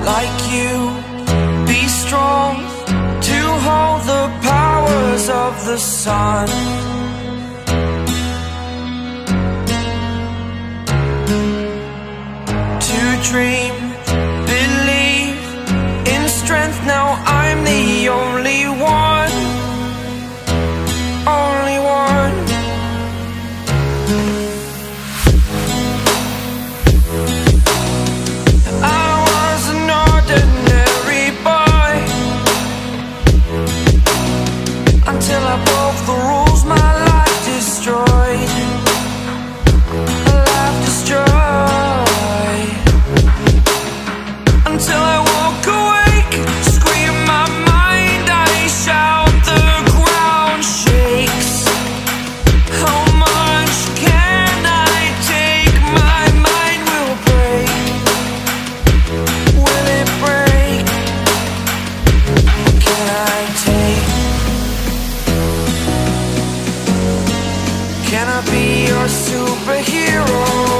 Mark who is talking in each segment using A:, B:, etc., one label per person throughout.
A: like you, be strong to hold the powers of the sun. To dream, believe in strength. Now I'm the only one, only one. I was an ordinary boy until I broke the rules. My life destroyed, life destroyed. Until I woke awake, scream my mind, I shout, the ground shakes. How much can I take? My mind will break. Will it break? What can I take? Can I be your superhero?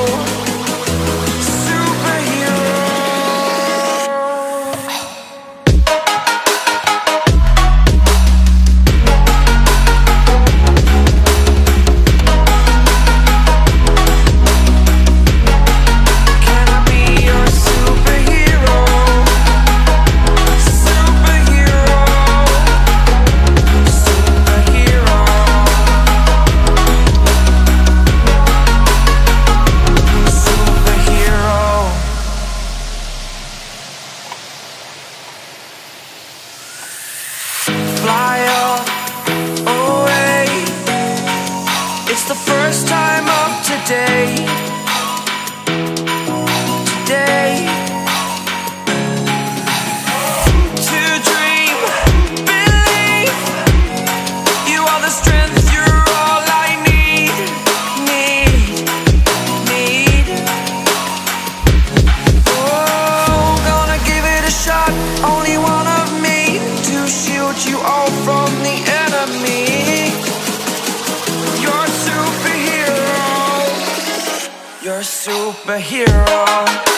A: Fly up away. It's the first time of today. Today. To dream, believe. You are the strength, you're all I need. Need. Oh, gonna give it a shot. Only one of me to shield you all from the enemy. You're a superhero. You're a superhero.